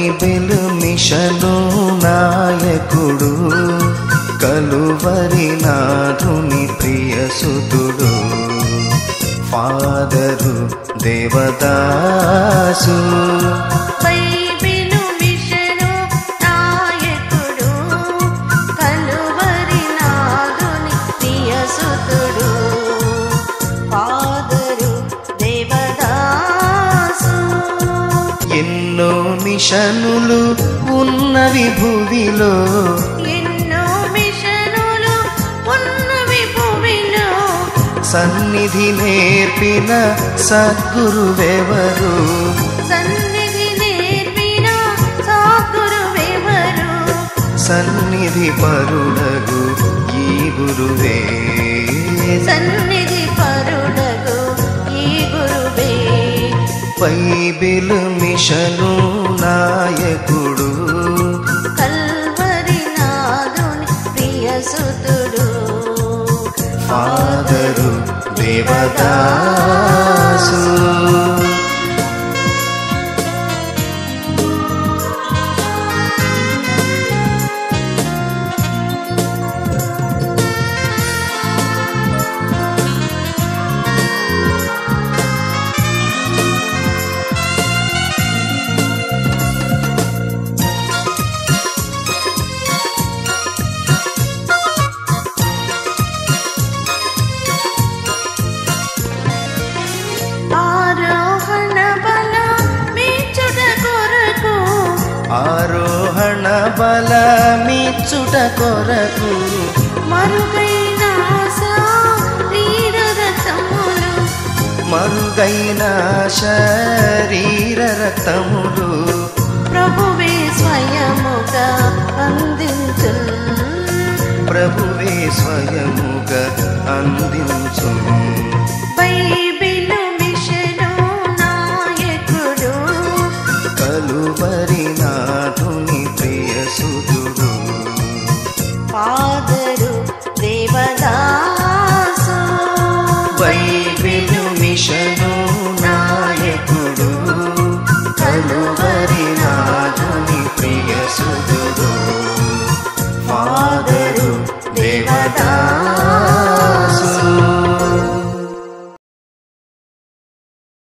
Bible mission నాయకుడు, Calvary నాథుని ప్రియసుతుడు, ఫాదరు దేవదాసు. బైబిలు మిషను నాయకుడు, కలువరి నాథుని ప్రియసుతుడు, ఫాదరు దేవదాసు. ఎన్నో మిషనులు ఉన్నవి భూమిలో, ఎన్నో మిషనులు ఉన్నవి భూమిలో, సన్నిధి నేర్పిన సద్గురువెవరు, సన్నిధి నేర్పిన సద్గురువెవరు, సన్నిధి పరుడగు ఈ గురువే, సన్నిధి పరుడగు ఈ గురువే. బైబిల్ మిషను నాయకుడు, కల్వరి నాథుని ప్రియసుతుడు, ఫాదరు దేవదాసు. ఆరోహణ బలమిచ్చుట కొరకు, మరుగైన శరీర రక్తములు, మరుగైన శరీర రక్తములు, ప్రభువే స్వయముగా అందించు, ప్రభువే స్వయముగా అందించు.